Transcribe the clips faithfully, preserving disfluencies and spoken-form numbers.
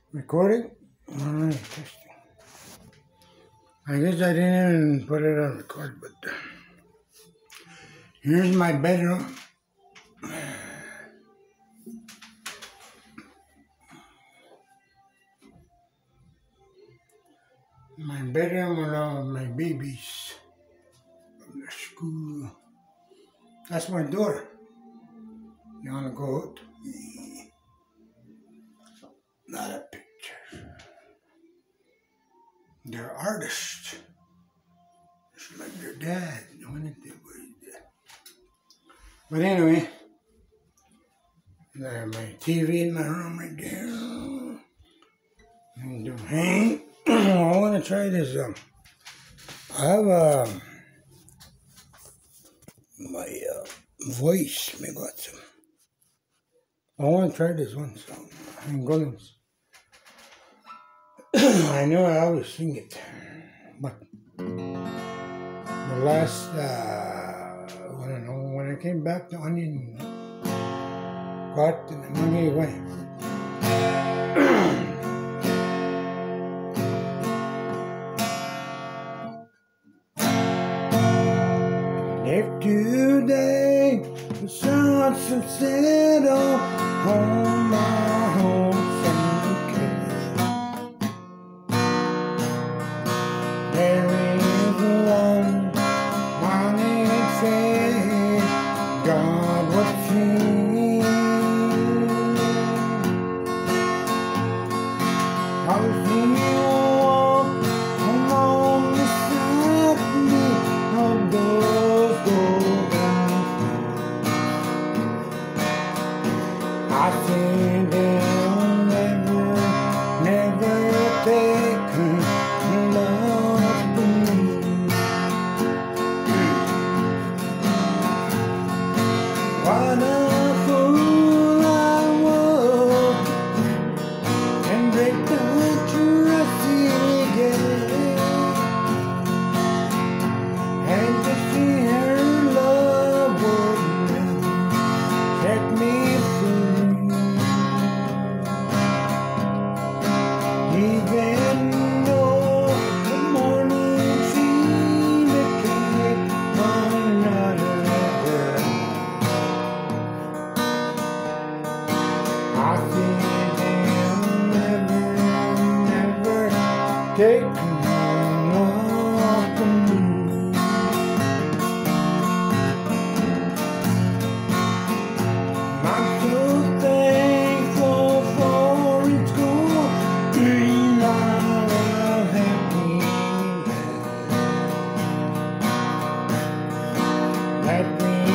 Recording? Alright, testing. I guess I didn't even put it on record, but uh, here's my bedroom. My bedroom along with my babies from the school. That's my door. You wanna go out? Not a picture. They're artists. Just like their dad. But anyway, there's my T V in my room right there. And the hang. I want to try this. Um, I have um, my uh, voice. Maybe got some. I want to try this one song. I'm going. I know I always sing it, but the last, uh, I don't know, when I came back, the onion got and the money away. If today the sun should settle on my home cemetery, there is one morning face God would see. I'll see you walk along beside me of those I say they'll never, never take love from me. What a fool I was, and break the trust again, and to see her love would never set me free. Even though the morning seemed to take another girl, I think they'll never, never take love from me. I'm so thankful for its gold green light of happiness that we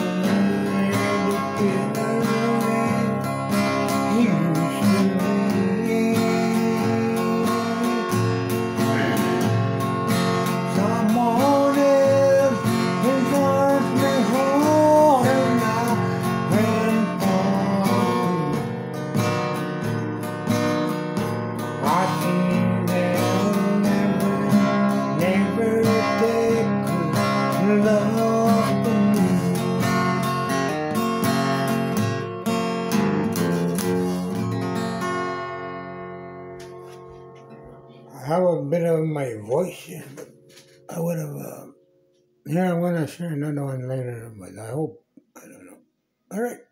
share together as usually. Someone else has lost my heart and I went on. I think they'll never, never take love from me. I have a bit of my voice here, but I would have, uh, yeah, I'm going to share another one later, but I hope, I don't know. All right.